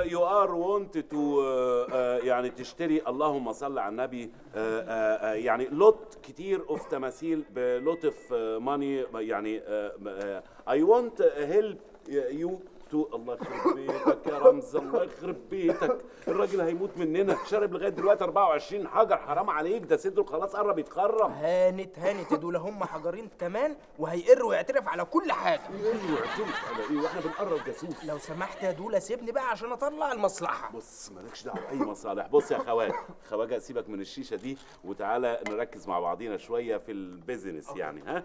يو ار وونت تو يعني تشتري، اللهم صل على النبي، يعني لوت كتير اوف تماثيل بلوت اوف ماني، يعني اي وونت هيلب يو تو. الله يخرب بيتك يا رمز، الله يخرب بيتك، الراجل هيموت مننا، شارب لغايه دلوقتي 24 حجر، حرام عليك، ده صدره خلاص قرب يتخرم. هانت يا دول، هم حجرين كمان وهيقر ويعترف على كل حاجه. يقر ويعترف على ايه واحنا بنقرب جاسوس؟ لو سمحت يا دول سيبني بقى عشان اطلع المصلحه. بص مالكش دعوه باي مصالح. بص يا خواجه سيبك من الشيشه دي وتعالى نركز مع بعضينا شويه في البيزنس. يعني ها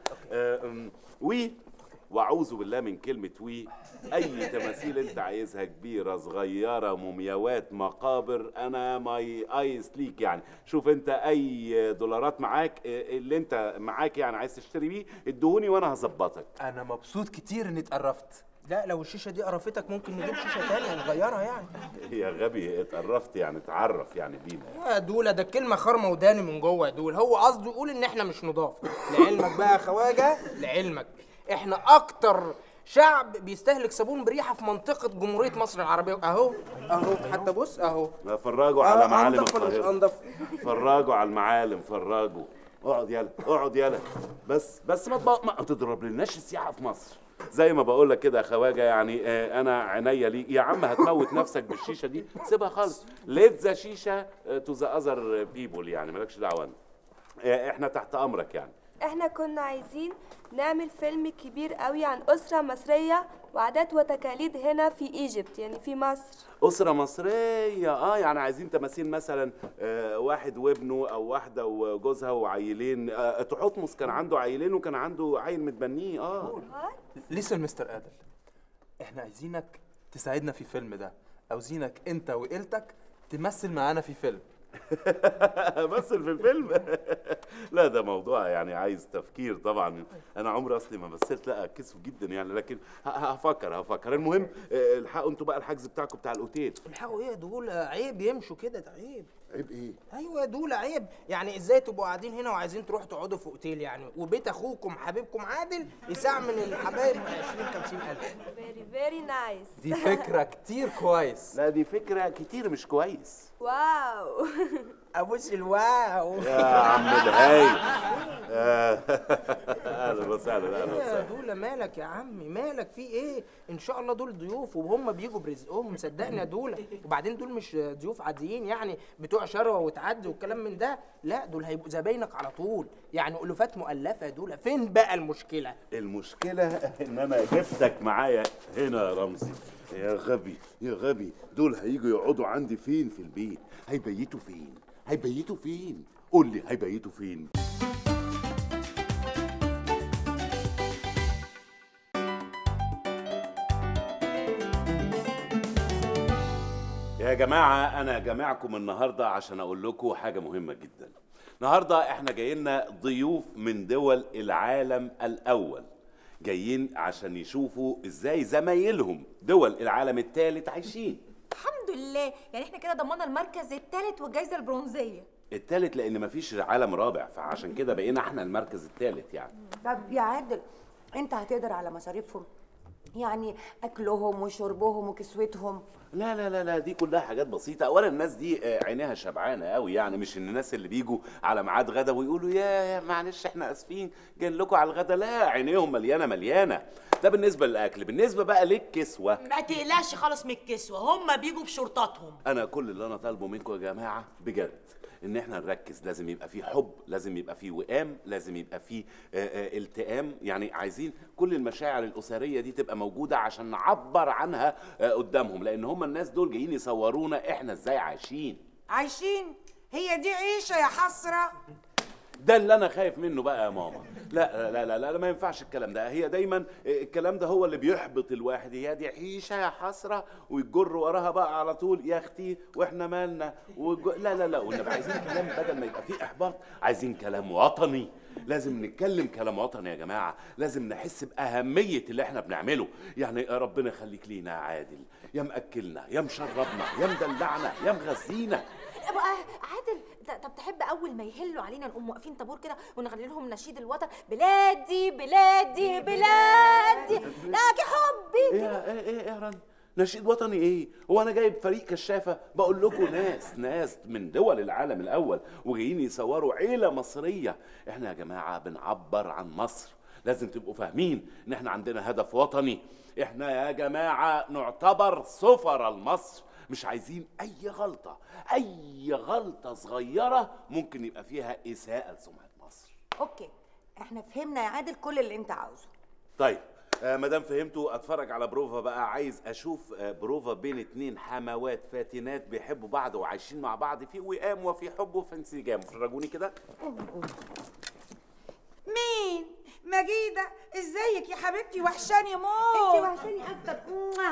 واعوذ بالله من كلمه اي تماثيل انت عايزها، كبيره صغيره مومياوات مقابر، انا ماي ايس ليك. يعني شوف انت اي دولارات معاك، اللي انت معاك يعني عايز تشتري بيه ادهوني وانا هظبطك. انا مبسوط كتير اني اتقرفت. لا لو الشيشه دي قرفتك ممكن نجيب شيشه تانية ونغيرها يعني. يا غبي اتقرفت يعني اتعرف يعني بينا يا دوله، ده الكلمه خرمه وداني من جوه يا دول، هو قصده يقول ان احنا مش نضاف. لعلمك بقى يا خواجه، لعلمك احنا اكتر شعب بيستهلك صابون بريحه في منطقه جمهوريه مصر العربيه. اهو حتى بص اهو. فرجوا على معالم القاهره. انضف ولا مش انضف؟ فرجوا على المعالم، فرجوا. اقعد يلا بس ما تضرب لناش السياحه في مصر. زي ما بقول لك كده يا خواجه، يعني انا عينيا ليك يا عم. هتموت نفسك بالشيشه دي سيبها خالص، ليت ذا شيشه تو ذا اذر بيبول، يعني مالكش دعوه. احنا تحت امرك. يعني احنا كنا عايزين نعمل فيلم كبير قوي عن أسرة مصرية وعادات وتقاليد هنا في ايجيبت، يعني في مصر. أسرة مصرية، يعني عايزين تماثيل مثلا واحد وابنه أو واحدة وجوزها وعيلين. تحتمس كان عنده عيلين وكان عنده عيل متبنيه. ليسن مستر آدل، احنا عايزينك تساعدنا في الفيلم ده، عاوزينك انت وعيلتك تمثل معانا في فيلم. امثل في الفيلم؟ لا ده موضوع يعني عايز تفكير طبعا. انا عمري اصلي ما مثلت، لا كسف جدا يعني، لكن هفكر. المهم الحقوا انتوا بقى الحجز بتاعكم بتاع الاوتيل. الحقوا ايه يا دول؟ عيب يمشوا كده، ده عيب. عيب ايه؟ ايوه يا دول عيب. يعني ازاي تبقوا قاعدين هنا وعايزين تروحوا تقعدوا في اوتيل يعني، وبيت اخوكم حبيبكم عادل يساع من الحبايب 20-50 الف. very nice. دي فكرة كتير كويس. لا دي فكرة كتير مش كويس. واو. ابوس الواو يا عم الهاي. اهلا وسهلا. يا دول مالك يا عمي، مالك في ايه؟ ان شاء الله دول ضيوف وهم بيجوا برزقهم، صدقني يا دول. وبعدين دول مش ضيوف عاديين يعني بتوع شروه وتعدي والكلام من ده، لا دول هيبقوا زباينك على طول، يعني الوفات مؤلفه يا دول. فين بقى المشكله؟ المشكله ان انا جبتك معايا هنا يا رمزي. يا غبي دول هيجوا يقعدوا عندي فين في البيت؟ هيبيتوا فين؟ قول لي هيبيتوا فين؟ يا جماعة أنا جامعكم النهاردة عشان أقول لكم حاجة مهمة جدا. النهاردة إحنا جايين ضيوف من دول العالم الأول، جايين عشان يشوفوا إزاي زمايلهم دول العالم الثالث عايشين. الحمد لله، يعني إحنا كده ضمننا المركز الثالث والجائزة البرونزية. الثالث لأن مفيش عالم رابع، فعشان كده بقينا إحنا المركز الثالث يعني. طب يا عادل، أنت هتقدر على مصاريفهم؟ يعني اكلهم وشربهم وكسوتهم؟ لا دي كلها حاجات بسيطه. اولا الناس دي عينيها شبعانه قوي، يعني مش الناس اللي بيجوا على ميعاد غدا ويقولوا يا معلش احنا اسفين جايين لكم على الغدا، لا عينيهم مليانه. ده بالنسبه للاكل. بالنسبه بقى للكسوه، ما تقلقش خالص من الكسوه، هم بيجوا بشرطاتهم. انا كل اللي انا طالبه منكم يا جماعه بجد ان احنا نركز. لازم يبقى فيه حب، لازم يبقى فيه وئام، لازم يبقى فيه التئام. يعني عايزين كل المشاعر الاسريه دي تبقى موجوده عشان نعبر عنها قدامهم، لان هم الناس دول جايين يصورونا احنا ازاي عايشين. هي دي عيشه يا حسره؟ ده اللي انا خايف منه بقى يا ماما. لا ما ينفعش الكلام ده. هي دايما الكلام ده هو اللي بيحبط الواحد. هي دي عيشه يا حسره ويجر وراها بقى على طول يا اختي واحنا مالنا لا والنبي عايزين كلام بدل ما يبقى فيه احباط، عايزين كلام وطني. لازم نتكلم كلام وطني يا جماعه، لازم نحس باهميه اللي احنا بنعمله. يعني ربنا يخليك لينا يا عادل، يا مأكلنا يا مشربنا يا مدلعنا يا مغذينا. عادل، طب تحب اول ما يهلوا علينا نقوم واقفين طابور كده ونغني لهم نشيد الوطن، بلادي بلادي بلادي لك حبي؟ ايه يا رن، نشيد وطني ايه؟ هو انا جايب فريق كشافه؟ بقول لكم ناس من دول العالم الاول وجايين يصوروا عيله مصريه. احنا يا جماعه بنعبر عن مصر، لازم تبقوا فاهمين ان احنا عندنا هدف وطني. احنا يا جماعه نعتبر سفراء لمصر، مش عايزين اي غلطه صغيره ممكن يبقى فيها اساءه لسمعه مصر. اوكي، احنا فهمنا يا عادل كل اللي انت عاوزه. طيب مادام فهمتوا اتفرج على بروفا بقى. عايز اشوف بروفا بين 2 حموات فاتنات بيحبوا بعض وعايشين مع بعض في وئام وفي حب وفي انسجام. فرجوني كده. مين؟ مجيدة، ازيك يا حبيبتي؟ وحشاني موت. انت وحشاني اكتر.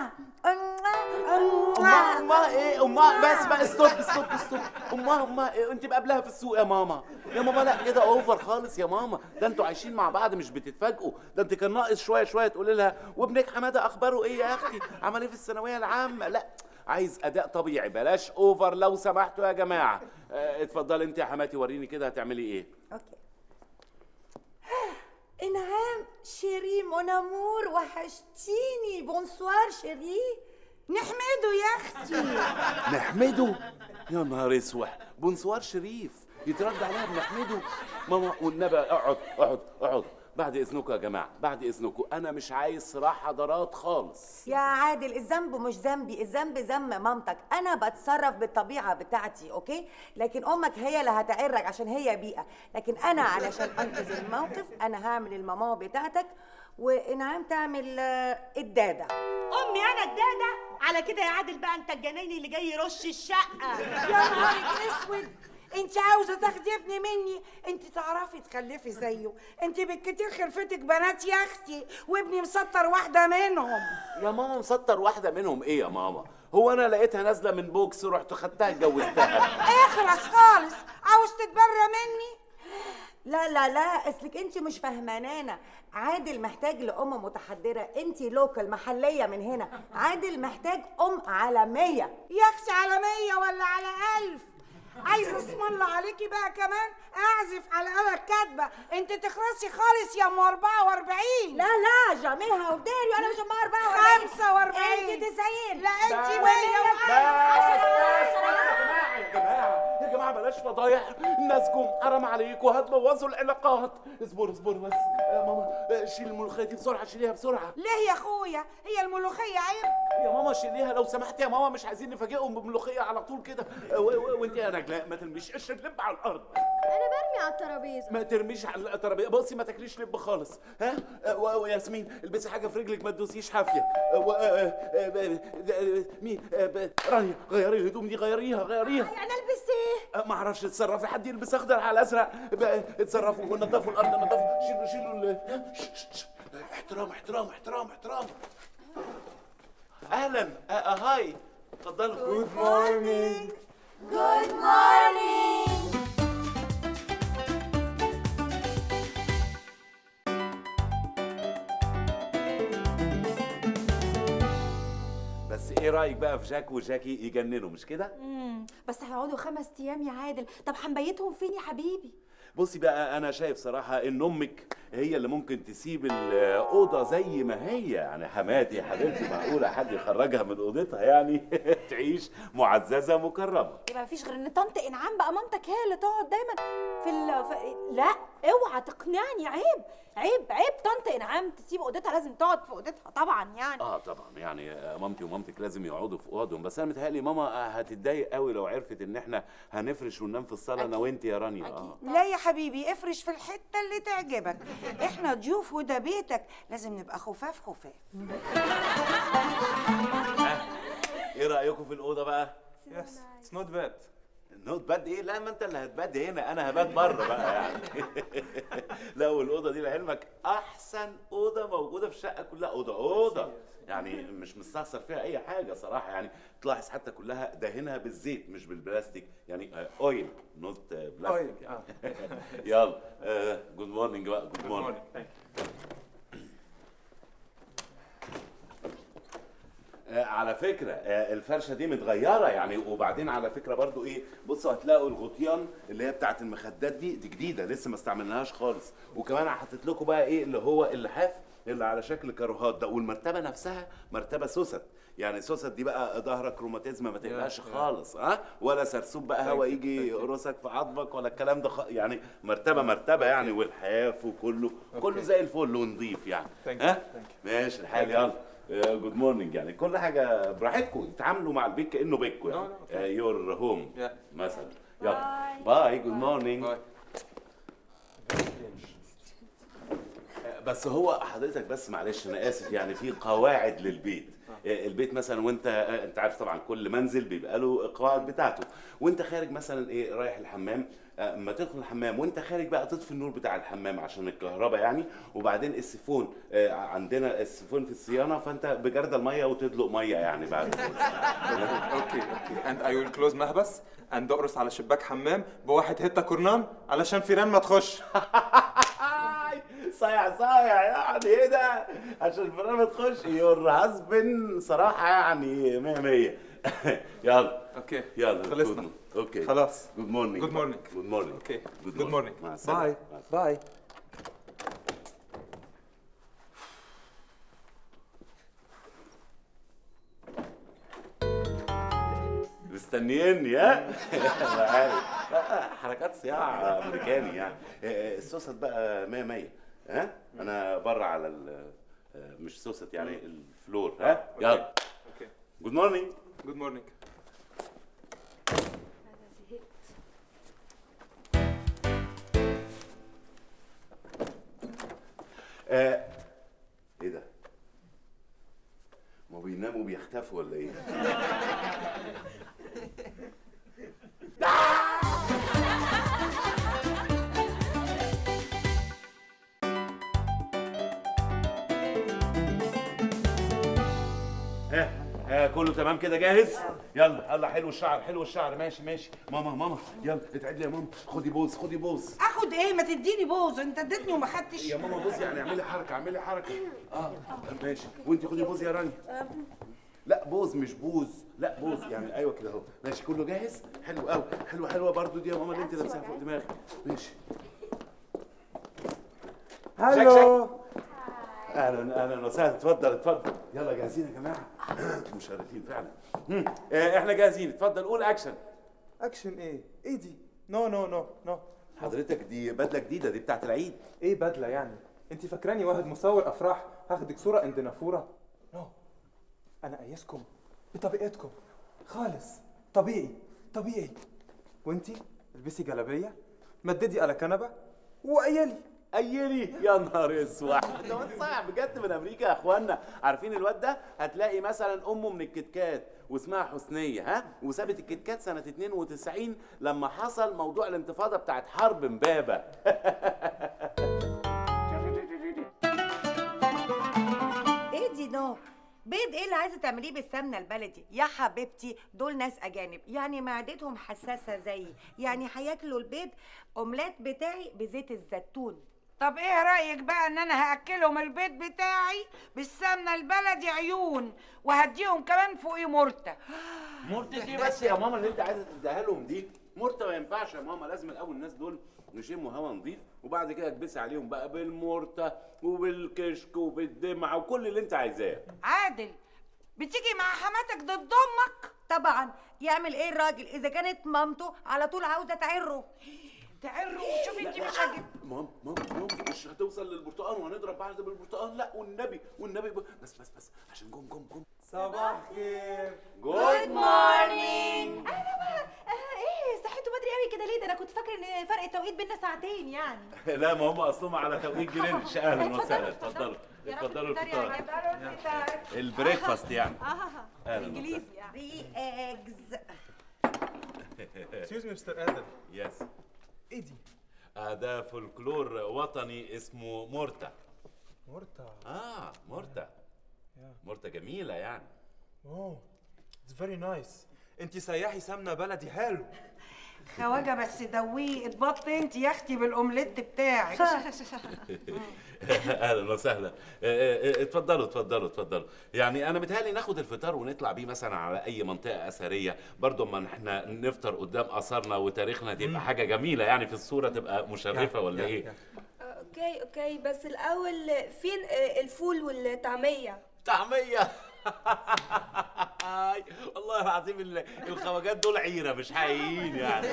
امها ايه؟ امها بس ستوب. امها إيه؟ انت مقابلها في السوق يا ماما. يا ماما لا كده اوفر خالص يا ماما، ده انتوا عايشين مع بعض مش بتتفاجئوا. ده انت كان ناقص شويه تقولي لها وابنك حماده اخباره ايه يا اختي؟ عمل ايه في الثانويه العامه؟ لا، عايز اداء طبيعي، بلاش اوفر لو سمحتوا يا جماعه. اتفضلي انت يا حماتي، وريني كده هتعملي ايه. اوكي. انعام شيري مون امور، وحشتيني. بونسوار شيري. نحمده يا اختي. نحمده؟ يا نهار اسود، بونسوار شريف يترد عليها بنحمده؟ ماما والنبي اقعد. بعد اذنكم يا جماعه، بعد اذنكم، انا مش عايز صراع حضارات خالص. يا عادل الذنب مش ذنبي، الذنب ذنب مامتك. انا بتصرف بالطبيعه بتاعتي، اوكي؟ لكن امك هي اللي هتعرج عشان هي بيئه، لكن انا علشان انقذ الموقف انا هعمل الماما بتاعتك وانعام تعمل الداده. امي انا الداده؟ على كده يا عادل بقى انت الجنايني اللي جاي يرش الشقه. يا نهارك اسود، انت عاوزه تاخدي ابني مني؟ انت تعرفي تخلفي زيه؟ انت بالكتير خلفتك بنات يا اختي، وابني مسطر واحده منهم. يا ماما مسطر واحده منهم ايه يا ماما؟ هو انا لقيتها نازله من بوكس ورحت خدتها اتجوزتها؟ اخلص خالص، عاوز تتبرى مني؟ لا اصلك انت مش فاهمانانا. عادل محتاج لام متحضره، انت لوكال محليه من هنا. عادل محتاج ام عالميه. يا اختي على 100 ولا على 1000؟ عايزه اسم الله عليكي بقى كمان اعزف على آلة كاتبه. انت تخلصي خالص يا ام 44. لا جاميها وديري، انا مش ام 44. 45. انت 90. لا انت 100. يا جماعه بلاش فضايح، الناس جم حرام عليكم هتبوظوا العلاقات. اصبروا بس يا ماما، شيل الملوخيه دي بسرعه، شيليها بسرعه. ليه يا اخويا؟ هي الملوخيه عيب؟ يا ماما شيليها لو سمحتي يا ماما، مش عايزين نفاجئهم بملوخيه على طول كده. وانت يا نجلاء ما ترميش قشر لب على الارض. انا برمي على الترابيزه. ما ترميش على الترابيزه، بصي ما تاكليش لب خالص. ها وياسمين البسي حاجه في رجلك، ما تدوسيش حافيه. مين؟ رانيا غيري الهدوم دي، غيريها. يعني البس ايه؟ ما اعرفش اتصرفي، حد يلبس اخضر على ازرق. اتصرفوا ونضفوا الارض، نضفوا. شيلوا احترام. اهلا. هاي اتفضلوا. جود مورنينج. بس ايه رايك بقى في جاك وجاكي؟ يجننوا مش كده؟ بس هيقعدوا 5 ايام يا عادل. طب هنبيتهم فين يا حبيبي؟ بصي بقى، انا شايف صراحه ان امك هي اللي ممكن تسيب الاوضه زي ما هي. يعني حماتي يا حبيبتي، معقوله حد يخرجها من اوضتها يعني؟ تعيش معززه مكرمه. يبقى مفيش غير ان طنط انعام بقى مامتك هي اللي تقعد دايما لا اوعى تقنعني. عيب طنط انعام تسيب اوضتها، لازم تقعد في اوضتها طبعا يعني. طبعا يعني مامتي ومامتك لازم يقعدوا في اوضهم، بس انا متهيألي ماما هتتضايق قوي لو عرفت ان احنا هنفرش وننام في الصاله انا وانت يا رانيا. لا يا حبيبي، افرش في الحته اللي تعجبك. احنا ضيوف وده بيتك، لازم نبقى خفاف. ايه رايكم في الاوضه بقى؟ يس اتس نوت باد. نوت باد ايه؟ لا، ما انت اللي هتباد هنا، انا هبات بره بقى يعني. لا، والاوضه دي لعلمك احسن اوضه موجوده في الشقه كلها. اوضه يعني مش مستخسر فيها اي حاجه صراحه. يعني تلاحظ حتى كلها دهنها بالزيت مش بالبلاستيك، يعني اويل نوت بلاستيك يعني. يلا جود مورنينج بقى. جود مورنينج. على فكرة الفرشة دي متغيرة يعني. وبعدين على فكرة برضو ايه، بصوا هتلاقوا الغطيان اللي هي بتاعت المخدات دي جديدة لسه ما استعملناهاش خالص. وكمان حطيت لكم بقى ايه اللي هو اللحاف اللي على شكل كاروهات ده. والمرتبة نفسها مرتبة سوست، يعني سوست دي بقى ظهرك روماتيزما ما تقلقش خالص، ها؟ ولا سرسوب بقى هوا يجي يقرصك في عظمك ولا الكلام ده يعني مرتبه يعني، والحاف وكله كله زي الفل ونضيف يعني. ها ماشي الحال. يلا جود مورنينج، يعني كل حاجه براحتكم، اتعاملوا مع البيت كانه بيتكم يعني يور هوم مثلا. يلا باي جود مورنينج. بس هو حضرتك بس معلش انا اسف، يعني في قواعد للبيت. البيت مثلا وانت انت عارف طبعا كل منزل بيبقى له القواعد بتاعته، وانت خارج مثلا ايه رايح الحمام، اما تدخل الحمام وانت خارج بقى تطفي النور بتاع الحمام عشان الكهرباء يعني، وبعدين السيفون عندنا السيفون في الصيانه، فانت بجرد الميه وتدلق ميه يعني بعد. اوكي اند اي ويل كلوز محبس اند اقرص على شباك حمام بواحد هته كورنان علشان فيران ما تخش. صايع يعني ايه ده؟ عشان الفيران ما تخش. يور هازبن صراحه يعني 100 100. يلا اوكي يلا خلصنا. اوكي خلاص. جود مورنينج. جود مورنينج. جود مورنينج. اوكي جود مورنينج. باي باي. مستنيني ها؟ حركات صياعه امريكاني يعني. السوست بقى 100 100. ها؟ انا بره على مش سوست يعني الفلور. ها؟ يلا اوكي جود مورنينج. جود مورنينج. ايه ده؟ ما بيناموا بيختفوا ولا ايه؟ كله تمام كده جاهز؟ يلا حلو الشعر حلو الشعر. ماشي ماما يلا اتعدلي يا ماما. خدي بوز. اخد ايه؟ ما تديني بوز، انت اديتني وما خدتش. يا ماما بوز يعني اعملي حركه. ماشي. وانت خدي بوز يا رانيا. لا بوز مش بوز، لا بوز يعني ايوه كده اهو. ماشي كله جاهز؟ حلو قوي. حلوه برضو دي يا ماما اللي انت لابساها فوق دماغك. ماشي. هلو. اهلا وسهلا. اتفضل. يلا جاهزين يا جماعه؟ مشرفين فعلا. احنا جاهزين. اتفضل قول اكشن. اكشن ايه دي؟ نو حضرتك دي بدله جديده، دي بتاعت العيد. ايه بدله يعني؟ انت فاكراني واحد مصور افراح هاخدك صوره عند نافوره؟ نو انا قايسكم بطبيعتكم خالص، طبيعي. وانتي البسي جلابيه، مددي على كنبه وقيلي. يا نهار اسود. ده واد صايع بجد من امريكا يا اخوانا. عارفين الواد ده؟ هتلاقي مثلا امه من الكتكات واسمها حسنيه، ها؟ وسابت الكتكات سنه 92 لما حصل موضوع الانتفاضه بتاعت حرب امبابه. ايه دي نو؟ بيض ايه اللي عايزه تعمليه بالسمنه البلدي يا حبيبتي؟ دول ناس اجانب يعني معدتهم حساسه زيي، يعني هياكلوا البيض اومليت بتاعي بزيت الزيتون. طب ايه رايك بقى ان انا هاكلهم البيض بتاعي بالسمنه البلدي عيون، وهديهم كمان فوقيه مرته. مرته دي بس يا ماما اللي انت عايزه تديها لهم دي؟ مرته ما ينفعش يا ماما، لازم الاول الناس دول نشموا هوا نضيف وبعد كده تكبسي عليهم بقى بالمرته وبالكشك وبالدمعه وكل اللي انت عايزاه. عادل بتيجي مع حماتك ضد امك؟ طبعا. يعمل ايه الراجل اذا كانت مامته على طول عاوزه تعره؟ شوفي انت مش هجيب. ماما مش هتوصل للبرتقال وهنضرب بعض بالبرتقال. لا والنبي بس عشان جم. صباح خير. جود مورنينج. ايه صحيتوا بدري قوي كده ليه؟ ده انا كنت فاكره ان فرق التوقيت بينا ساعتين يعني. لا ما هم اصلهم على توقيت جرينتش. اهلا وسهلا. اتفضلوا الفطار. البريكفاست يعني. انجليزي يعني. 3 eggs. اكسكيوز مي مستر ادم. يس. ايه دي؟ ده فولكلور وطني اسمه مورتا. مورتا. مورتا جميلة يعني. اوه اتس فيري نايس. انت سياحي سمنه بلدي حلو. خواجه بس دويه اتبط انت يا اختي بالاومليت بتاعك. اهلا وسهلا. اتفضلوا. يعني انا متهيألي ناخد الفطار ونطلع بيه مثلا على اي منطقه اثريه، برضه اما احنا نفطر قدام اثارنا وتاريخنا تبقى حاجه جميله يعني، في الصوره تبقى مشرفه ولا ايه؟ اوكي بس الاول فين الفول والطعميه؟ طعميه؟ والله العظيم الخواجات دول عيره مش حقيقيين يعني.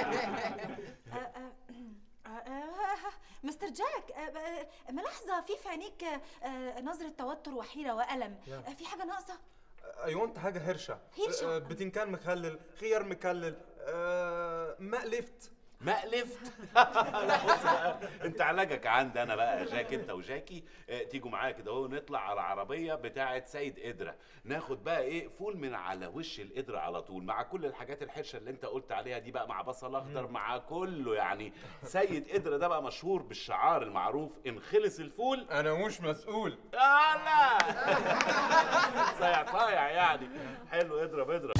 مستر جاك، ملاحظة في عينيك نظرة توتر وحيرة وألم. في حاجة ناقصة؟ أيوة حاجة هرشة. بتنكان مخلل، خيار مكلل، مقلفت. مقلفت؟ لا بص بقى، انت علاجك عندي انا بقى يا جاك، انت وجاكي تيجوا معايا كده اهو، نطلع على عربيه بتاعه سيد قدره، ناخد بقى ايه فول من على وش القدره على طول، مع كل الحاجات الحرشه اللي انت قلت عليها دي بقى، مع بصل اخضر، مع كله يعني. سيد قدره ده بقى مشهور بالشعار المعروف، ان خلص الفول انا مش مسؤول. لا صايع يعني. حلو، اضرب.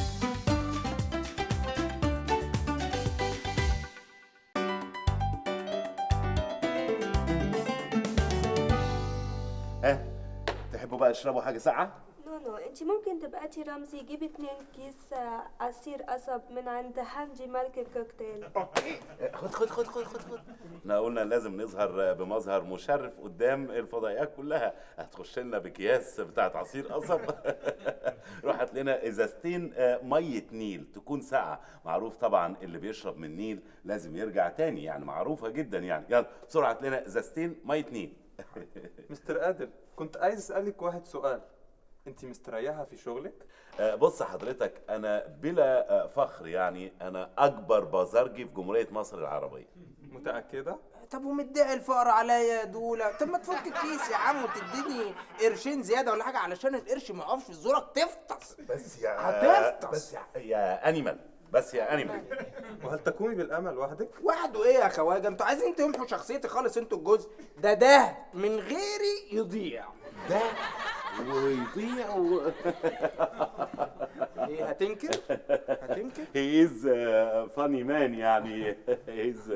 تحبوا بقى تشربوا حاجة ساقعة؟ نو انت ممكن تبعتي رمزي يجيب 2 كيس عصير قصب من عند حنجي ملك الكوكتيل. خد. احنا قلنا لازم نظهر بمظهر مشرف قدام الفضائيات كلها، هتخش لنا بأكياس بتاعت عصير قصب. روح هات لنا ازازتين مية نيل تكون ساقعة، معروف طبعا اللي بيشرب من النيل لازم يرجع تاني، يعني معروفة جدا يعني. يلا بسرعة هات لنا ازازتين مية نيل. مستر قادر، كنت عايز اسألك واحد سؤال، انت مستريحة في شغلك؟ بص حضرتك، انا بلا فخر يعني انا اكبر بازارجي في جمهورية مصر العربية. متأكدة؟ طب ومدعي الفقر عليا يا دولة؟ طب ما تفك الكيس يا عم وتديني قرشين زيادة ولا حاجة علشان القرش ما يقفش في زورك تفطس. بس يا هتفطس. بس يا انيمال، بس يا انيمال. وهل تقومي بالامل وحدك؟ وحده ايه يا خواجه؟ انتوا عايزين تمحوا شخصيتي خالص انتوا الجزء ده من غيري يضيع. ده ويضيع ايه هتنكر؟ he is funny man يعني. he is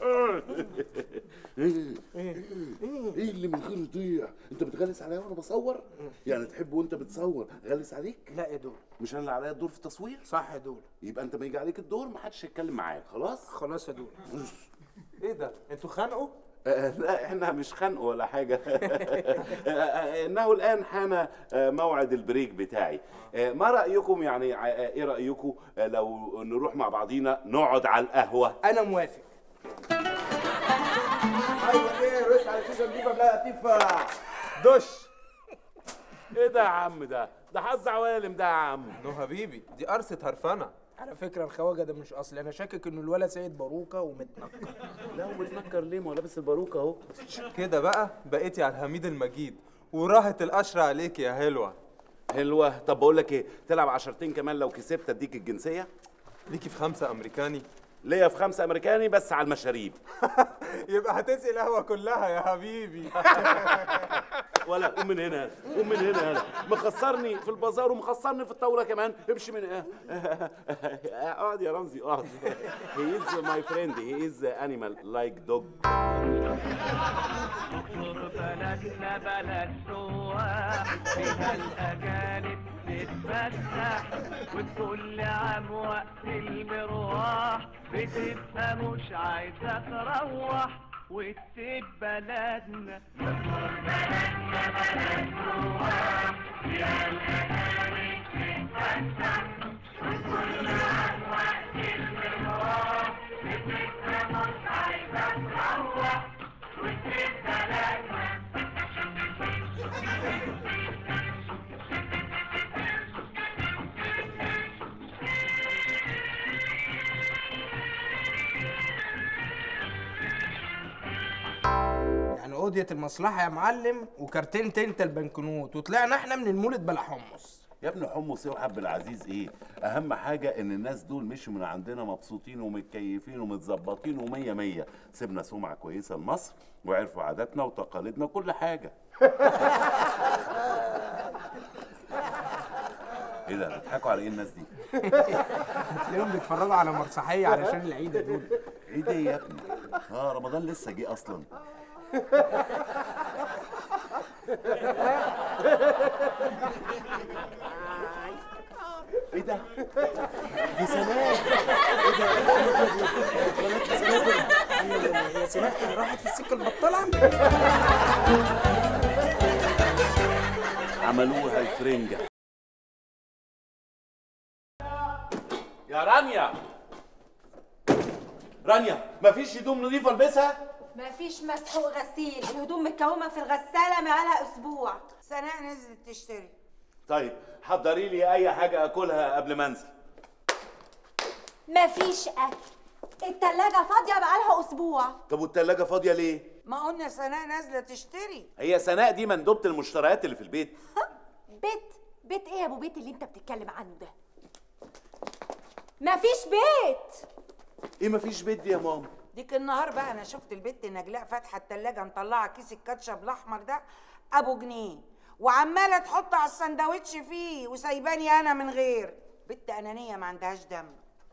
ايه اللي من غير يضيع؟ انت بتغلس عليا وانا بصور؟ يعني تحب وانت بتصور غلس عليك؟ لا يا دول، مش انا اللي عليا الدور في التصوير؟ صح يا دول. يبقى انت ما يجي عليك الدور ما حدش يتكلم معاك. خلاص يا دول. ايه ده؟ انتوا خانقوا؟ لا احنا مش خانقه ولا حاجه. انه الان حان موعد البريك بتاعي. ما رايكم يعني، ايه رايكم لو نروح مع بعضينا نقعد على القهوه؟ انا موافق. ايوه ايه رش على كيسه نجيبها بلا لطيفه. دش. ايه ده يا عم؟ ده حظ عوالم ده يا عم. نو حبيبي، دي قرصة هرفنة. على فكرة الخواجة ده مش أصلي، أنا شاكك إنه الولد سيد باروكة ومتنكر. لا ومتنكر ليه؟ ما هو لابس الباروكة أهو. كده بقى بقيتي على الحميد المجيد، وراحت القشرة عليك يا هلوة. طب بقول لك إيه، تلعب 10 كمان لو كسبت أديك الجنسية؟ ليكي في 5 أمريكاني؟ ليا في 5 أمريكاني بس على المشاريب. يبقى هتسقي القهوة كلها يا حبيبي. ولا قوم من هنا يلا، مخسرني في البازار ومخسرني في الطاوله كمان. امشي من اقعد يا رمزي اقعد. he is my friend, he is animal like dog. بلدنا بلد سواح فيها الاجانب تتفسح، وكل عام وقت المروح بتبقى مش عايزه تروح وتسيب بلدنا. بلدنا بلد سواح فيها الاجانب تتفسح، وكل عام وقت المروح بتبقى مش عايزه تروح وتسيب بلدنا. يعني قضية المصلحة يا معلم وكارتين تنت البنكنوت وطلعنا احنا من المولد بلا حمص. يا ابني حمص ايه وحب العزيز ايه؟ اهم حاجه ان الناس دول مشوا من عندنا مبسوطين ومتكيفين ومتظبطين ومية مية. سيبنا سمعه كويسه لمصر وعرفوا عاداتنا وتقاليدنا وكل حاجه. ايه ده بيضحكوا على ايه الناس دي؟ تلاقيهم بيتفرجوا على مسرحيه علشان العيد يا دول. عيد ايه يا ابني؟ رمضان لسه جه اصلا. ايه ده؟ دي سناء. ايه ده؟ يا سناء راحت في السكه البطاله. عملوها الفرنجه. يا رانيا، رانيا مفيش هدوم نظيفه البسها؟ مفيش مسح وغسيل، الهدوم متكومه في الغساله بقالها اسبوع. سناء نزلت تشتري. طيب حضري لي اي حاجه اكلها قبل ما انزل. مفيش اكل، التلاجة فاضيه بقالها اسبوع. طب والتلاجة فاضيه ليه؟ ما قلنا سناء نازله تشتري. هي سناء دي مندوبه المشتريات اللي في البيت. بيت ايه يا ابو بيت اللي انت بتتكلم عنه ده؟ مفيش بيت. ايه مفيش بيت دي يا ماما؟ ديك النهار بقى انا شفت البت نجلاء فاتحه التلاجه مطلعه كيس الكاتشب الاحمر ده ابو جنيه وعماله تحط على السندوتش فيه وسايباني انا من غير. بنت انانيه ما عندهاش دم.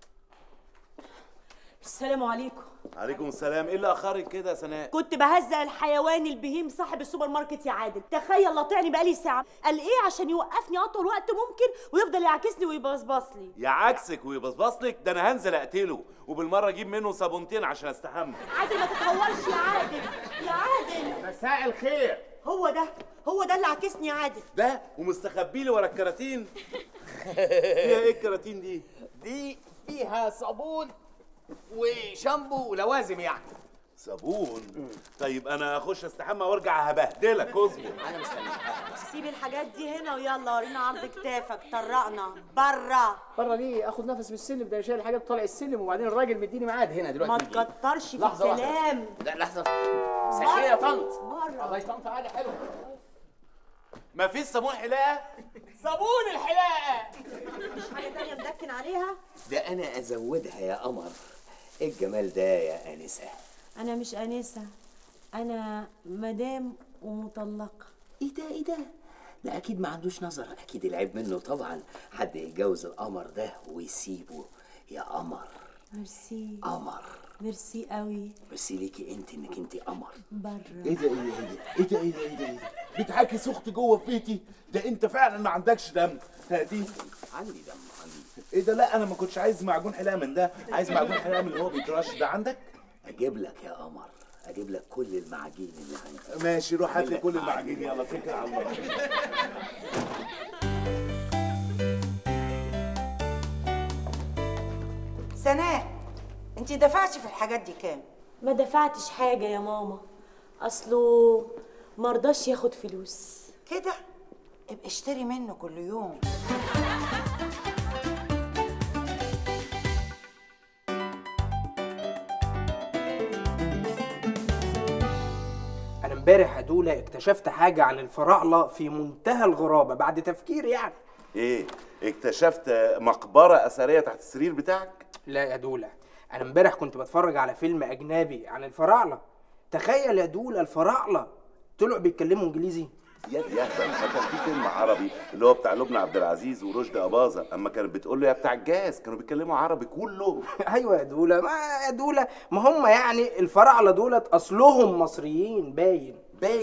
السلام عليكم. عليكم السلام. ايه اللي اخرك كده يا سناء؟ كنت بهزق الحيوان البهيم صاحب السوبر ماركت يا عادل. تخيل قاطعني بقالي ساعه، قال ايه عشان يوقفني اطول وقت ممكن ويفضل يعاكسني ويبصبص لي. يعكسك ويبصبص لك؟ ده انا هنزل اقتله وبالمره اجيب منه صابونتين عشان استحمى. عادل ما تتهورش يا عادل، يا عادل. مساء الخير. هو ده اللي عاكسني يا عادل. ده ومستخبي لي ورا الكراتين. فيها ايه الكراتين دي؟ دي فيها صابون وشامبو ولوازم يعني. صابون؟ طيب انا اخش استحمى وارجع هبهدلك. اصبر انا مستنيك. سيب الحاجات دي هنا ويلا ورينا عرض كتافك. طرقنا بره ليه؟ اخد نفس من السلم ده، شايل حاجات طالع السلم وبعدين الراجل مديني ميعاد هنا دلوقتي. ما تكترش في لحظة الكلام. واحدة. لا لحظه. سخيه يا طنط. بره. الله يطنط علي حلو. مفيش صابون حلاقه؟ صابون الحلاقه. مش حاجه تانيه مدكن عليها؟ ده انا ازودها يا قمر. ايه الجمال ده يا انسه؟ انا مش انسه، انا مدام ومطلقه. ايه ده؟ لا اكيد ما عندوش نظر، اكيد العيب منه طبعا حد يتجوز القمر ده ويسيبه. يا قمر. ميرسي. قمر. ميرسي قوي. ميرسي ليكي انت انك قمر. بره. ايه ده؟ بتعاكس اختي جوه في بيتي؟ ده انت فعلا ما عندكش دم. هادي. عندي دم عندي. ايه ده؟ لا انا ما كنتش عايز معجون حلاقه من ده، عايز معجون حلاقه من اللي هو بيترش ده. عندك؟ اجيب لك يا قمر، اجيب لك كل المعاجين اللي عندي. ماشي روح هات لي كل المعاجين. يلا اتكل على الله. سناء انت دفعتي في الحاجات دي كام؟ ما دفعتش حاجه يا ماما، اصله مرضاش ياخد فلوس. كده ابقى اشتري منه كل يوم. انا امبارح يا دوله اكتشفت حاجه عن الفراعنه في منتهى الغرابه بعد تفكير يعني. ايه اكتشفت؟ مقبره اثريه تحت السرير بتاعك؟ لا يا دوله، انا امبارح كنت بتفرج على فيلم اجنبي عن الفراعنه. تخيل يا دوله الفراعنه طلعوا بيتكلموا انجليزي. يا ده ما كان في فيلم عربي اللي هو بتاع لبنى عبد العزيز ورشدي اباظه، اما كانت بتقول له يا بتاع الجاز كانوا بيتكلموا عربي كلهم. ايوه يا دوله، ما هم يعني الفراعنه دولت اصلهم مصريين. باين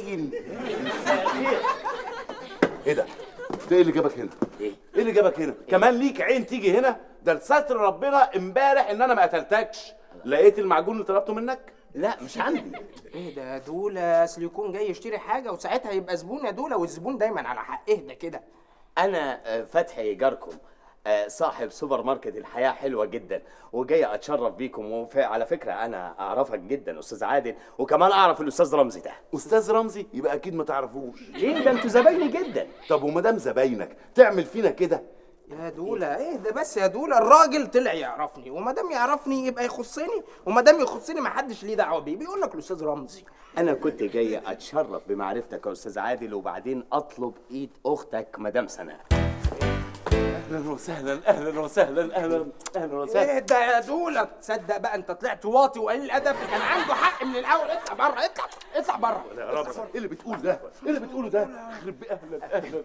ايه ده؟ ايه اللي جابك هنا؟ ايه اللي جابك هنا؟ كمان ليك عين تيجي هنا؟ ده لستر ربنا امبارح ان انا ما قتلتكش. لقيت المعجون اللي طلبته منك؟ لا مش عندي. ايه ده يا دوله؟ اصل يكون جاي يشتري حاجه وساعتها يبقى زبون يا دوله، والزبون دايما على حق. اهدى كده. انا فتحي جاركم، صاحب سوبر ماركت الحياة حلوة جدا، وجاي اتشرف بيكم. على فكرة انا اعرفك جدا استاذ عادل، وكمان اعرف الاستاذ رمزي ده. استاذ رمزي؟ يبقى اكيد ما تعرفوش. ليه؟ ده انتوا زبايني جدا. طب وما دام زباينك تعمل فينا كده؟ يا دوله اهدى بس يا دوله، الراجل طلع يعرفني، وما دام يعرفني يبقى يخصني، وما دام يخصني ما حدش ليه دعوه بيه. بيقول لك الاستاذ رمزي. انا كنت جاي اتشرف بمعرفتك يا استاذ عادل، وبعدين اطلب ايد اختك مدام سناء. اهلا وسهلا اهلا وسهلا اهلا وسهلا. ايه ده يا دوله؟ تصدق بقى انت طلعت واطي وقليل الادب. كان عنده حق من الاول. اطلع بره، اطلع بره. يا رب ايه اللي بتقوله ده؟ ايه اللي بتقوله ده؟ يخرب اهلا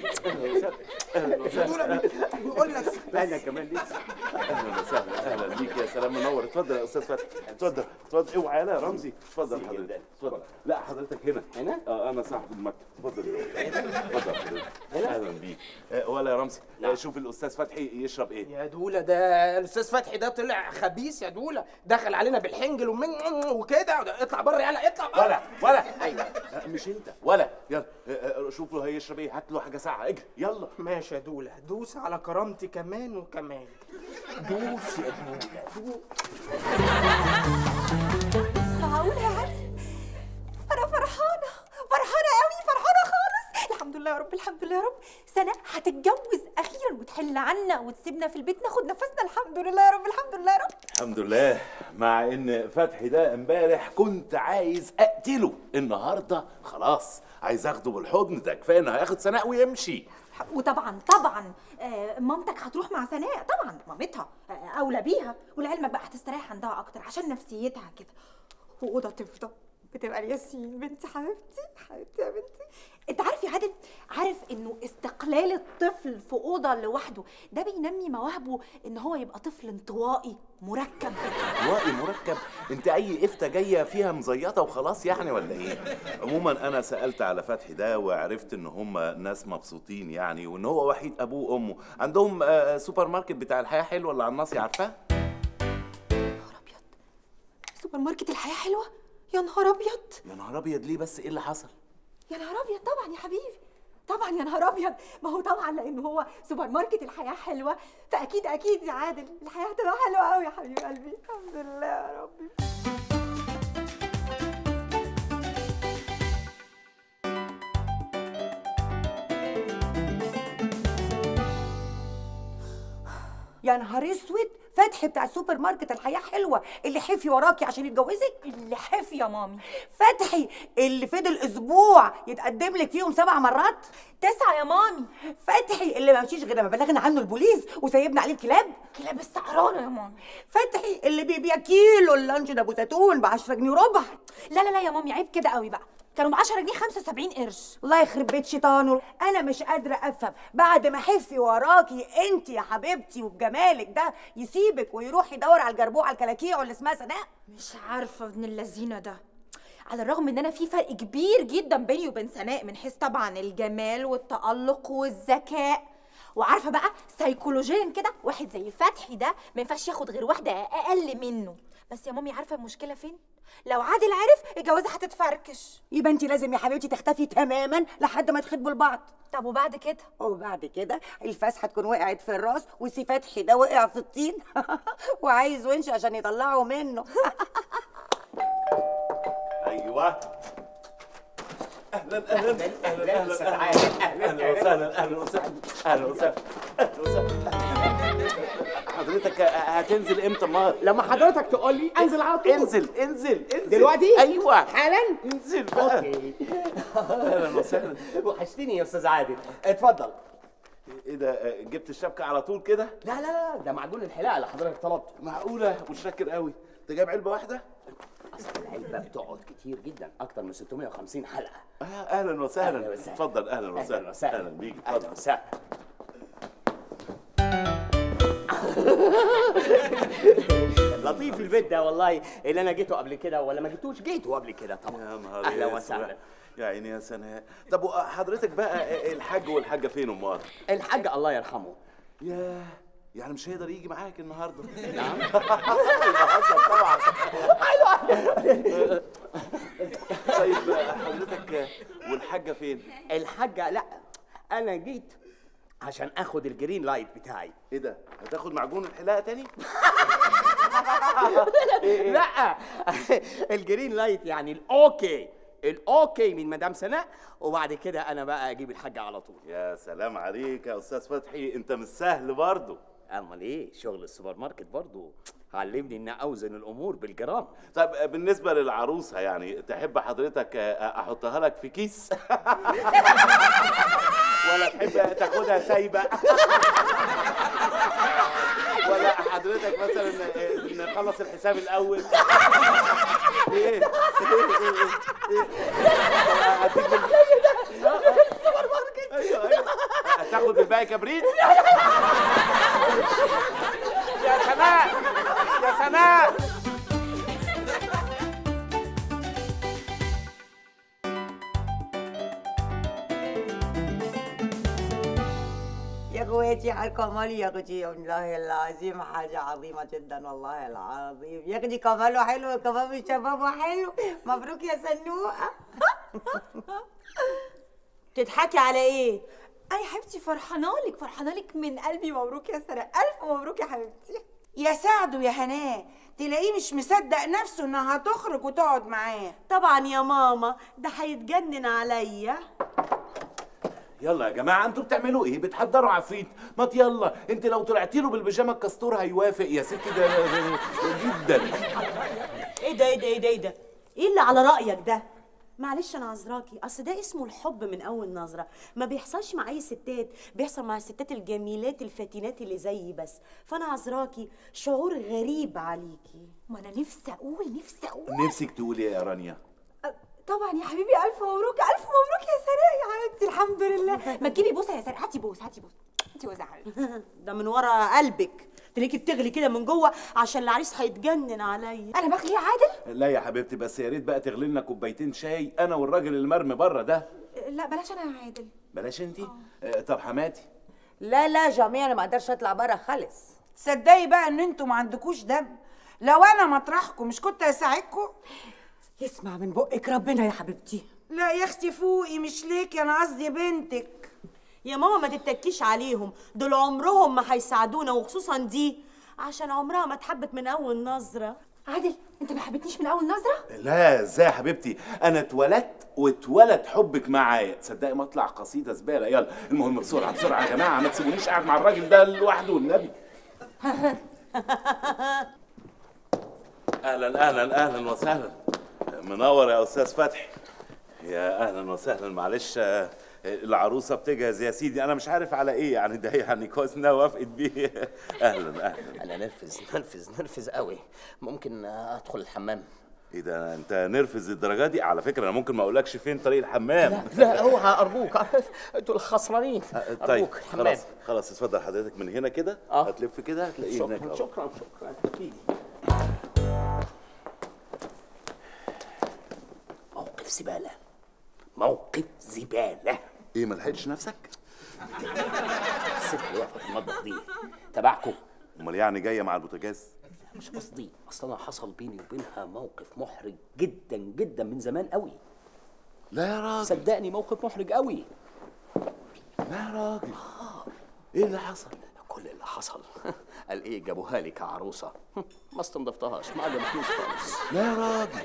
وسهلا. بيقول لك انا كمان لسه. اهلا وسهلا اهلا بيك. يا سلام منور. اتفضل يا استاذ فتحي، اتفضل. اوعى يا رمزي. اتفضل حضرتك، اتفضل. لا حضرتك هنا. انا صاحب المكتب. اتفضل حضرتك. اهلا بيك. ولا يا رمزي شوف الاستاذ فتحي يشرب ايه. يا دوله ده الاستاذ فتحي ده طلع خبيث يا دوله، دخل علينا بالحنجل وكده. اطلع بره يلا، اطلع بره. ولا ايوه مش انت ولا يلا شوف له هيشرب ايه، هات له حاجه ساقعه اجري يلا. ماشي يا دوله، دوس على كرامتي كمان وكمان. دوس يا دوله دوس. معقولة يا عادل؟ أنا فرحانة قوي، فرحانة خالص. الحمد لله يا رب، الحمد لله يا رب. سناء هتتجوز أخيرا وتحل عنا وتسيبنا في البيت ناخد نفسنا. الحمد لله يا رب، الحمد لله يا رب. الحمد لله. مع ان فتحي ده امبارح كنت عايز اقتله، النهارده خلاص عايز اخده بالحضن، ده كفايه انه هياخد سناء ويمشي. وطبعا مامتك هتروح مع سناء، طبعا مامتها أولى بيها، ولعلمك بقى هتستريح عندها أكتر عشان نفسيتها كده. وأوضة تفضى بتبقى الياسين بنتي حبيبتي يا بنتي. انت عارف يا عادل، عارف انه استقلال الطفل في اوضه لوحده ده بينمي مواهبه ان هو يبقى طفل انطوائي مركب. انطوائي مركب؟ انت اي قفته جايه فيها مزيطه وخلاص يعني ولا ايه؟ عموما انا سالت على فتحي ده وعرفت ان هم ناس مبسوطين يعني، وان هو وحيد ابوه وامه، عندهم سوبر ماركت بتاع الحياه حلوه اللي على الناصيه، عارفاه؟ نهار ابيض، سوبر ماركت الحياه حلوه؟ يا نهار ابيض. يا نهار ابيض ليه بس؟ ايه اللي حصل؟ يا نهار ابيض طبعا يا حبيبي، طبعا يا نهار ابيض. ما هو طبعا لان هو سوبر ماركت الحياه حلوه، فاكيد يا عادل الحياه هتبقى حلوه قوي يا حبيب قلبي. الحمد لله يا ربي. يا نهار اسود، فتحي بتاع السوبر ماركت الحياه حلوه اللي حفي وراكي عشان يتجوزك؟ اللي حفي يا مامي. فتحي اللي فضل اسبوع يتقدم لك فيهم 7 مرات؟ 9 يا مامي. فتحي اللي ما مشيش غير لما بلغنا عنه البوليس وسيبنا عليه الكلاب؟ كلاب السعرانه يا مامي. فتحي اللي بيبيع كيلو اللانش ده ابو زيتون ب 10 جنيه وربع؟ لا يا مامي، عيب كده قوي بقى، كانوا ب 10 جنيه 75 قرش. الله يخرب بيت شيطانه. انا مش قادره افهم بعد ما حفي وراكي انت يا حبيبتي وبجمالك ده يسيبك ويروح يدور على الجربوع الكلاكيع اللي اسمها سناء؟ مش عارفه ابن اللذينه ده، على الرغم ان انا في فرق كبير جدا بيني وبين سناء من حيث طبعا الجمال والتألق والذكاء، وعارفه بقى سيكولوجيا كده واحد زي فتحي ده ما ينفعش ياخد غير واحده اقل منه. بس يا مامي عارفه المشكله فين؟ لو عادل عرف الجوازه هتتفركش. يبقى انت لازم يا حبيبتي تختفي تماما لحد ما تخطبوا لبعض. طب وبعد كده؟ وبعد كده الفاس هتكون وقعت في الراس وسي فتحي ده وقع في الطين وعايز ونش عشان يطلعوا منه. ايوه اهلا وسهلا. حضرتك هتنزل امتى النهار؟ لما حضرتك تقول لي انزل على طول. انزل دلوقتي؟ ايوه حالا. انزل بقى. اوكي. اهلا وسهلا. وحشتني يا استاذ عادل، اتفضل. ايه ده، جبت الشبكه على طول كده؟ لا ده معجون الحلاقه اللي حضرتك طلبته. معقوله؟ متشكر قوي. انت جايب علبه واحده؟ اصل العلبه بتقعد كتير جدا، اكتر من 650 حلقه. اهلا وسهلا. اتفضل. اهلا وسهلا. اهلا بيك. اهلا وسهلا. لطيف البيت ده والله، اللي انا جيته قبل كده ولا ما جيتوش؟ جيته قبل كده طبعا. يا نهار اهلا وسهلا. يا عيني يا سناء. طب وحضرتك بقى الحاج والحاجه فين امال؟ الحاج الله يرحمه. ياه، يعني مش هيقدر يجي معاك النهارده؟ نعم. طبعا. طيب حضرتك والحاجه فين؟ الحاجه لا، انا جيت عشان اخد الجرين لايت بتاعي. ايه ده؟ هتاخد معجون الحلاقه تاني؟ لا الجرين لايت يعني الاوكي من مدام سناء، وبعد كده انا بقى اجيب الحاجه على طول. يا سلام عليك يا استاذ فتحي، انت مش سهل برضه. امال ايه، شغل السوبر ماركت برضه علمني ان اوزن الامور بالجرام. طيب بالنسبه للعروسه يعني تحب حضرتك احطها لك في كيس ولا تحب تاخدها سايبه ولا حضرتك مثلا نخلص الحساب الاول؟ ايه السوبر ماركت. ايوه هتاخد الباقي كبريت؟ يا سناء يا سناء. يا اخواتي على الكمال يا اختي، والله العظيم حاجه عظيمه جدا والله العظيم يا اختي. كماله حلو كمان شبابه حلو. مبروك يا سنوقه. تضحكي على ايه؟ اي حبيبتي فرحانه لك من قلبي. مبروك يا سناء، الف مبروك يا حبيبتي. يا سعد ويا هناه، تلاقيه مش مصدق نفسه انها هتخرج وتقعد معاه. طبعا يا ماما، ده هيتجنن عليا. يلا يا جماعه، انتوا بتعملوا ايه؟ بتحضروا عفريت؟ ما يلا، انت لو طلعتي له بالبيجامه الكستور هيوافق يا ستي. ده جدا. ايه ده ايه ده ايه ده ايه ده؟ ايه اللي على رايك ده؟ معلش انا عذراكي، اصل ده اسمه الحب من اول نظره، ما بيحصلش مع اي ستات، بيحصل مع الستات الجميلات الفاتنات اللي زيي بس، فانا عذراكي، شعور غريب عليكي. ما انا نفسي اقول نفسك تقولي ايه يا رانيا؟ طبعا يا حبيبي، الف مبروك يا سناء يا حبيبتي. الحمد لله. ما تجيبي بوسه يا سناء. هاتي بوسه هاتي بوسه يا حبيبتي. ده من ورا قلبك، تلاقيكي بتغلي كده من جوه عشان العريس هيتجنن عليا. انا بغلي يا عادل؟ لا يا حبيبتي، بس يا ريت بقى تغلي لنا كوبايتين شاي انا والراجل المرمي بره ده. لا بلاش انا يا عادل. بلاش انت؟ طب حماتي؟ لا جميع انا ما اقدرش اطلع بره خالص. تصدقي بقى ان انتوا ما عندكوش دم؟ لو انا مطرحكم مش كنت هساعدكم؟ يسمع من بقك ربنا يا حبيبتي. لا يا اختي فوقي، مش ليكي، انا قصدي بنتك. يا ماما ما تتكيش عليهم، دول عمرهم ما هيساعدونا، وخصوصا دي عشان عمرها ما اتحبت من اول نظره. عادل، انت ما حبيتنيش من اول نظره؟ لا ازاي يا حبيبتي، انا اتولد حبك معايا. تصدقي ما اطلع قصيده زباله. يلا المهم بسرعه بسرعه يا جماعه، ما تسيبونيش قاعد مع الراجل ده لوحده والنبي. اهلا وسهلا. منور يا استاذ فتحي. يا اهلا وسهلا. معلش العروسه بتجهز يا سيدي، انا مش عارف على ايه يعني، ده يعني كويس انها وافقت بيه. اهلا. انا نرفز قوي. ممكن ادخل الحمام؟ ايه ده، انت نرفز الدرجه دي؟ على فكره انا ممكن ما اقولكش فين طريق الحمام. لا اوعى ارجوك، انتوا الخسرانين. طيب ارجوك الحمام. خلاص اتفضل حضرتك من هنا كده. هتلف كده هتلاقيه هناك. شكرا. موقف زباله. ايه ما لحقتش نفسك؟ الست اللي واقفه في المطبخ دي تبعكم؟ امال يعني جايه مع البوتاجاز؟ مش قصدي، اصل انا حصل بيني وبينها موقف محرج جدا جدا من زمان قوي. لا يا راجل. صدقني موقف محرج قوي. لا يا راجل. ايه اللي حصل؟ كل اللي حصل قال ايه، جابوها لي كعروسه ما استنضفتهاش، ما عجبتنيش خالص. لا يا راجل.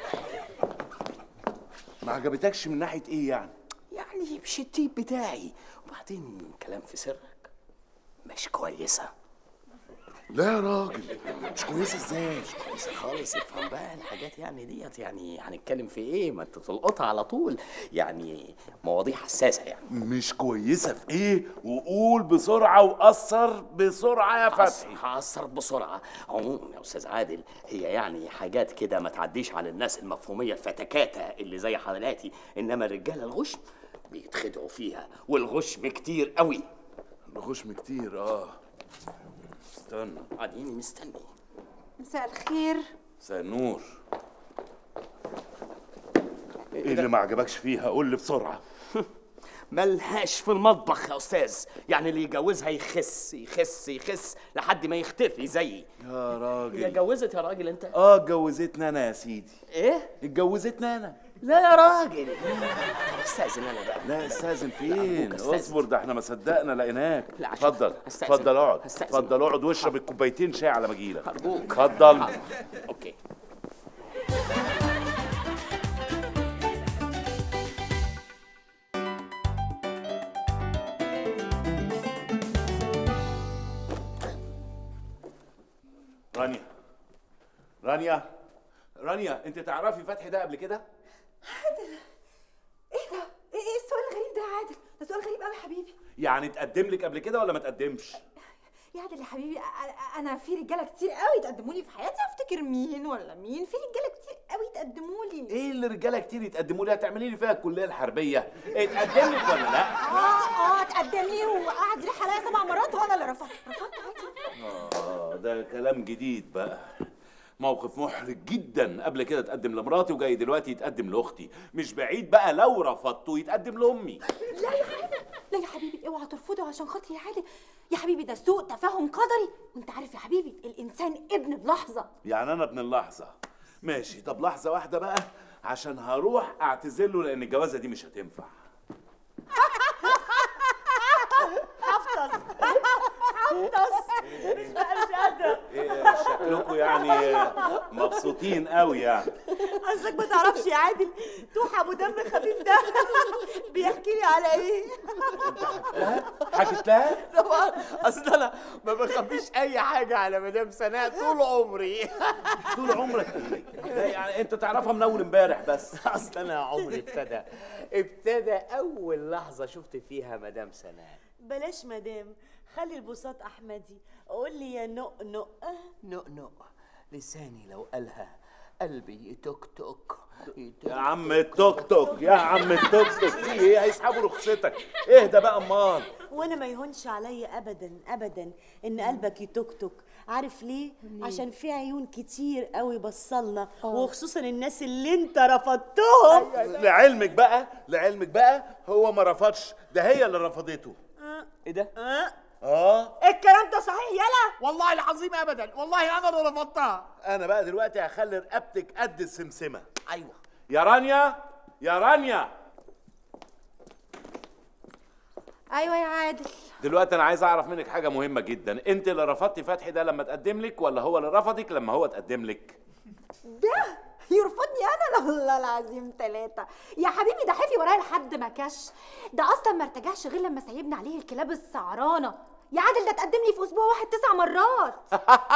ما عجبتكش من ناحيه ايه يعني؟ يعني مش التيب بتاعي، وبعدين كلام في سرك، مش كويسه. لا يا راجل. مش كويسه ازاي؟ مش كويسه خالص. افهم بقى الحاجات يعني ديت، يعني هنتكلم في ايه؟ ما انت تلقطها على طول، يعني مواضيع حساسه يعني. مش كويسه في ايه؟ وقول بسرعه وقصر بسرعه يا فتحي. هقصر بسرعه. عموما يا استاذ عادل، هي يعني حاجات كده ما تعديش على الناس المفهوميه الفتكاته اللي زي حالاتي، انما الرجاله الغشم بيتخدعوا فيها، والغشم كتير قوي. الغشم كتير استنى، قاعدين مستني. مساء الخير. مساء النور. ايه اللي ما عجبكش فيها؟ قول لي بسرعه. ملهاش في المطبخ يا استاذ، يعني اللي يجوزها يخس يخس يخس لحد ما يختفي زيي. يا راجل. هي اتجوزت يا راجل انت؟ اتجوزتنا انا يا سيدي. ايه؟ اتجوزتنا انا. لا يا راجل. طب استاذن انا بقى. لا استاذن فين؟ اصبر، ده احنا ما صدقنا لقيناك. لا اتفضل اتفضل اقعد. اتفضل اقعد واشرب الكوبايتين شاي على ما اجيلك. ارجوك. اتفضل. اوكي. رانيا انت تعرفي فتحي ده قبل كده؟ عادل، ايه ده؟ ايه السؤال الغريب ده يا عادل؟ ده سؤال غريب قوي يا حبيبي. يعني اتقدم لك قبل كده ولا ما اتقدمش؟ يا عادل يا حبيبي، انا في رجاله كتير قوي تقدموا لي في حياتي، افتكر مين ولا مين؟ في رجاله كتير قوي تقدموا لي. ايه اللي رجاله كتير يتقدموا لي؟ هتعملي لي فيها الكليه الحربيه؟ اتقدم لك ولا لا؟ اتقدم لي وقعد يلح عليا 7 مرات وانا اللي رفضت عادي. ده كلام جديد بقى. موقف محرج جدا. قبل كده اتقدم لمراتي وجاي دلوقتي يتقدم لاختي. مش بعيد بقى لو رفضته يتقدم لامي. لا يا عادل، لا يا حبيبي اوعى ترفضه عشان خاطري يا عادل. يا حبيبي ده سوء تفاهم قدري، وانت عارف يا حبيبي الانسان ابن اللحظه. يعني انا ابن اللحظه؟ ماشي، طب لحظه واحده بقى عشان هروح اعتذر له لان الجوازه دي مش هتنفع. حفظ مش قادره. شكلكم يعني مبسوطين قوي يعني. اصلك ما تعرفش يا عادل، توحى ابو دم خفيف ده بيحكي لي على ايه؟ حكيت لها؟ طبعا اصل انا ما بخبيش اي حاجه على مدام سناء طول عمري. طول عمرك ايه؟ يعني انت تعرفها من اول امبارح بس. اصل انا عمري ابتدى اول لحظه شفت فيها مدام سناء. بلاش مدام، خلي البساط احمدي. قول لي يا نقنق. نقنق لساني لو قالها قلبي يتوك يا عم التوك توك، يا عم التوك توك، في ايه؟ هيسحبوا رخصتك. اهدى بقى امال. وانا ما يهونش عليا ابدا ابدا ان قلبك يتوكتك. عارف ليه؟ عشان في عيون كتير قوي بصلنا، وخصوصا الناس اللي انت رفضتهم. لعلمك بقى هو ما رفضش، ده هي اللي رفضته. ايه ده؟ الكلام ده صحيح يلا؟ والله العظيم ابدا، والله انا اللي رفضتها. انا بقى دلوقتي هخلي رقبتك قد السمسمه. ايوه يا رانيا، يا رانيا. ايوه يا عادل. دلوقتي انا عايز اعرف منك حاجه مهمه جدا، انت اللي رفضتي فتحي ده لما تقدم لك ولا هو اللي رفضك لما هو تقدم لك؟ ده يرفضني انا؟ والله العظيم 3 يا حبيبي، ده حفي ورايا لحد ما كش. ده اصلا ما ارتجعش غير لما سيبنا عليه الكلاب السعرانه. يا عادل ده تقدم لي في اسبوع واحد 9 مرات.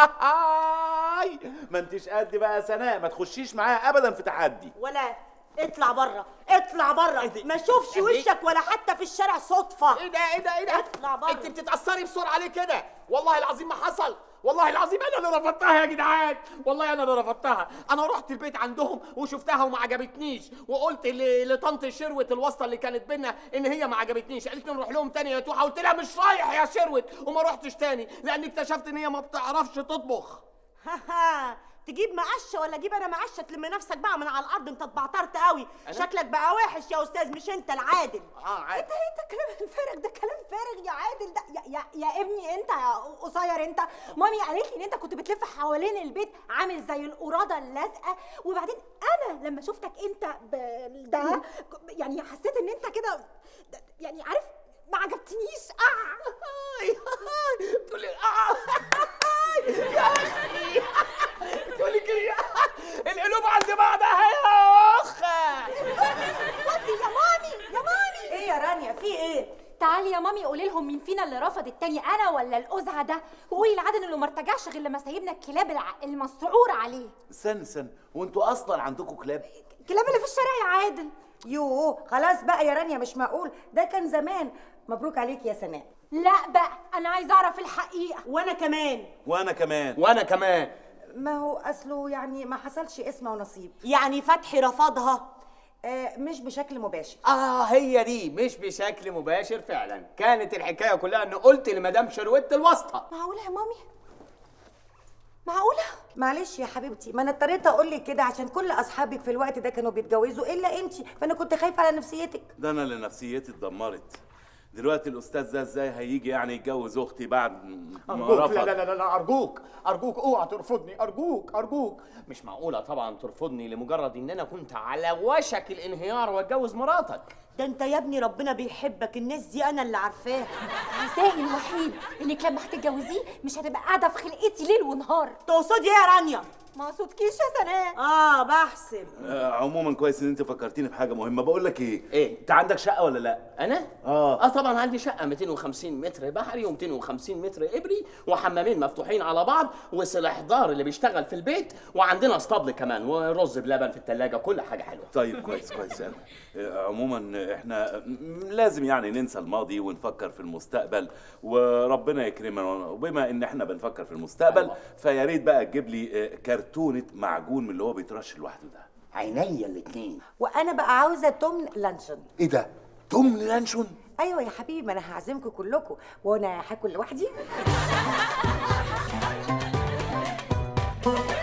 ما انتش قد بقى يا سناء، ما تخشيش معاها ابدا في تحدي. ولا اطلع بره، اطلع بره، ما اشوفش وشك ولا حتى في الشارع صدفه. ايه ده؟ اطلع بره. انت بتتاثري بسرعه ليه كده؟ والله العظيم ما حصل، والله العظيم انا اللي رفضتها يا جدعان، والله انا اللي رفضتها. انا رحت البيت عندهم وشفتها وما عجبتنيش، وقلت لطنط شروت الواسطه اللي كانت بينا ان هي ما عجبتنيش، قالت لي نروح لهم تاني يا توحه، قلت لها مش رايح يا شروت، وما رحتش تاني لان اكتشفت ان هي ما بتعرفش تطبخ. تجيب مقشه ولا اجيب انا مقشه؟ تلم نفسك بقى من على الارض، انت اتبعترت قوي. شكلك بقى وحش يا استاذ، مش انت العادل. عادل. انت كلام الفارغ ده كلام فارغ يا عادل. ده يا ابني انت يا قصير انت، مامي قالت لي ان انت كنت بتلف حوالين البيت عامل زي القراده اللازقه، وبعدين انا لما شفتك انت ده يعني حسيت ان انت كده يعني عارف ما عجبتنيش. تقولي يا اخي تقولي كده القلوب عند بعضها يا اخ. يا مامي ايه يا رانيا في ايه؟ تعالي يا مامي قولي لهم مين فينا اللي رفض التاني، انا ولا القزعه ده، وقولي لعادل انه ما ارتجعش غير لما سيبنا الكلاب المسعور عليه. استنى، وانتوا اصلا عندكم كلاب؟ الكلاب اللي في الشارع يا عادل. يوه خلاص بقى يا رانيا، مش معقول، ده كان زمان. مبروك عليك يا سناء. لا بقى انا عايزه اعرف الحقيقه. وانا كمان. ما هو اصله يعني ما حصلش اسمه ونصيب. يعني فتحي رفضها؟ مش بشكل مباشر. هي دي مش بشكل مباشر فعلا، كانت الحكايه كلها ان قلت لمدام شروت الواسطه. معقوله يا مامي؟ معقوله؟ معلش يا حبيبتي، ما انا اضطريت اقول لك كده عشان كل اصحابك في الوقت ده كانوا بيتجوزوا الا انت، فانا كنت خايفه على نفسيتك. ده انا اللي نفسيتي اتدمرت. دلوقتي الاستاذ ده ازاي هيجي يعني يتجوز اختي بعد ما رفض؟ لا ارجوك اوعى ترفضني، ارجوك. مش معقوله طبعا ترفضني لمجرد ان انا كنت على وشك الانهيار واتجوز مراتك. ده انت يا ابني ربنا بيحبك، الناس دي انا اللي عارفاها. عزائي الوحيد انك لما هتتجوزيه مش هتبقى قاعده في خلقتي ليل ونهار. تقصدي ايه يا رانيا؟ ما اقصدكيش يا سناء. بحسب. عموما كويس ان انت فكرتيني بحاجه مهمه. بقول لك ايه؟ انت عندك شقه ولا لا؟ انا؟ طبعا عندي شقه 250 متر بحري و250 متر ابري، وحمامين مفتوحين على بعض، وسلاح دار اللي بيشتغل في البيت، وعندنا اسطبل كمان، ورز بلبن في الثلاجه، كل حاجه حلوه. طيب كويس عموما احنا لازم يعني ننسى الماضي ونفكر في المستقبل، وربنا يكرمنا. وبما ان احنا بنفكر في المستقبل فيا ريت بقى تجيب لي كرتونه معجون من اللي هو بيترش لوحده ده. عينيا الاثنين. وانا بقى عاوزه تمن لانشون. ايه ده؟ تمن لانشون؟ ايوه يا حبيبي، ما انا هعزمكم كلكم وانا هاكل لوحدي.